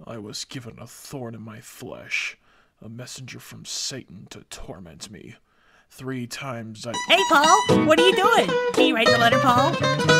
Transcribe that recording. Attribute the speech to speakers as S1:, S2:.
S1: I was given a thorn in my flesh, a messenger from Satan to torment me. 3 times I—
S2: Hey, Paul, what are you doing? Can you write the letter, Paul?